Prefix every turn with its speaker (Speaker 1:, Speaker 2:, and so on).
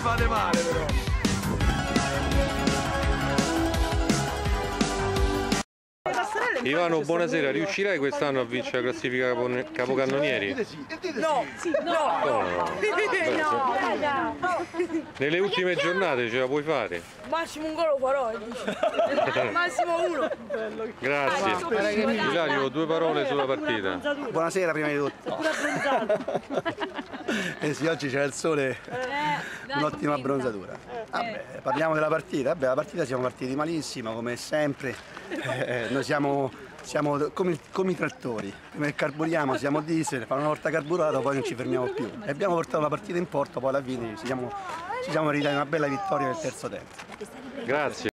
Speaker 1: fate male però.
Speaker 2: Ivano, buonasera, riuscirai quest'anno a vincere la classifica capocannonieri?
Speaker 3: No, no.
Speaker 2: Nelle ultime giornate ce la puoi fare?
Speaker 3: Massimo un gol lo farò, massimo uno.
Speaker 2: Grazie. Ilario, due parole sulla partita.
Speaker 4: Buonasera prima di tutto. Eh sì, oggi c'è il sole, un'ottima abbronzatura. Vabbè, parliamo della partita. Vabbè, la partita siamo partiti malissimo, come sempre. Noi siamo come i trattori, prima che carburiamo siamo diesel, fa una volta carburato poi non ci fermiamo più. E abbiamo portato la partita in porto, poi alla fine ci siamo ritrovati una bella vittoria nel terzo tempo.
Speaker 2: Grazie.